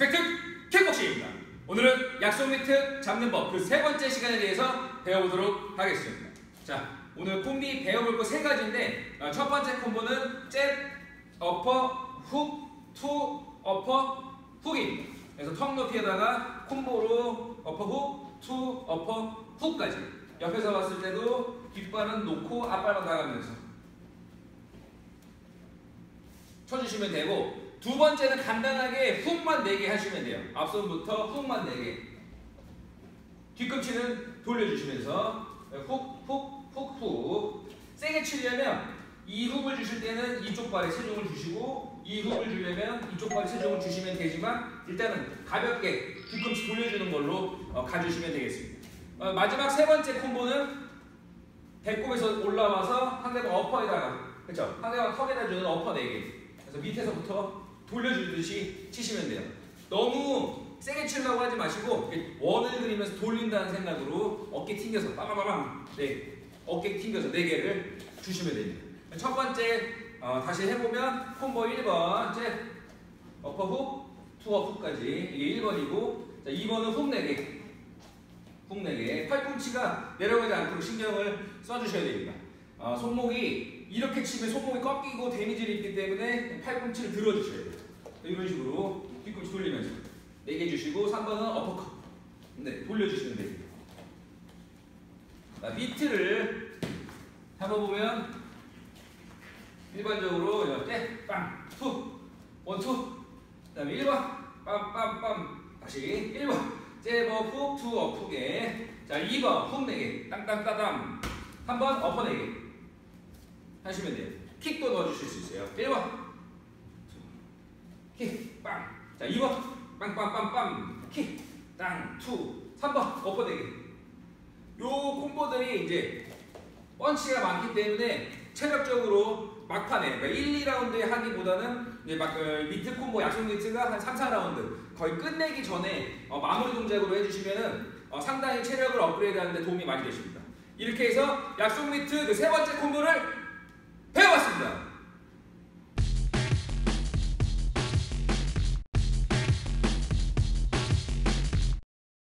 리스펙트 킥복싱입니다. 오늘은 약속 미트 잡는 법 그 세 번째 시간에 대해서 배워보도록 하겠습니다. 자, 오늘 콤비 배워볼 거 세 가지인데 첫 번째 콤보는 잽, 어퍼, 훅, 투, 어퍼, 훅입니다. 그래서 턱 높이에다가 콤보로 어퍼 훅, 투, 어퍼, 훅까지. 옆에서 봤을 때도 뒷발은 놓고 앞발만 나가면서 쳐주시면 되고, 두 번째는 간단하게 훅만 4개 하시면 돼요. 앞손부터 훅만 4개. 뒤꿈치는 돌려주시면서 훅, 훅, 훅, 훅. 세게 치려면 이 훅을 주실 때는 이쪽 발에 체중을 주시고, 이 훅을 주려면 이쪽 발에 체중을 주시면 되지만, 일단은 가볍게 뒤꿈치 돌려주는 걸로 가주시면 되겠습니다. 마지막 세 번째 콤보는 배꼽에서 올라와서 상대방 어퍼에다가, 그렇죠? 상대방 턱에다 주는 어퍼 4개. 그래서 밑에서부터 돌려주듯이 치시면 돼요. 너무 세게 치려고 하지 마시고 원을 그리면서 돌린다는 생각으로 어깨 튕겨서 빠바바밤, 네, 어깨 튕겨서 4개를 주시면 됩니다. 첫 번째 다시 해보면 콤보 1번 잽, 어퍼 훅, 투어 훅까지 이게 1번이고, 자, 2번은 훅 4개, 훅 4개. 팔꿈치가 내려가지 않도록 신경을 써주셔야 됩니다. 손목이 이렇게 치면 손목이 꺾이고 데미지를 입기 때문에 팔꿈치를 들어주셔야 돼요. 이런 식으로 뒤꿈치 돌리면서 4개 주시고, 3번은 어퍼컷. 네, 돌려주시면 됩니다. 미트를 잡아보면 일반적으로 떼, 빵, 투, 원투. 그 다음에 1번, 빰, 빰, 빰. 다시 1번, 잽, 훅, 투, 훅에. 자, 2번, 훅 4개, 땅땅따담. 3번, 어퍼 4개. 하시면 돼요. 킥도 넣어주실 수 있어요. 1번, 킥, 빵. 자, 2번, 빵빵빵빵, 킥, 땅, 투. 3번, 어퍼 4개. 요 콤보들이 이제 펀치가 많기 때문에 체력적으로 막판에, 그러니까 1, 2라운드에 하기보다는 이제 미트 콤보, 약속 미트가 한 3, 4라운드 거의 끝내기 전에 마무리 동작으로 해주시면은 상당히 체력을 업그레이드하는 데 도움이 많이 되십니다. 이렇게 해서 약속 미트 그 세 번째 콤보를 배워봤습니다.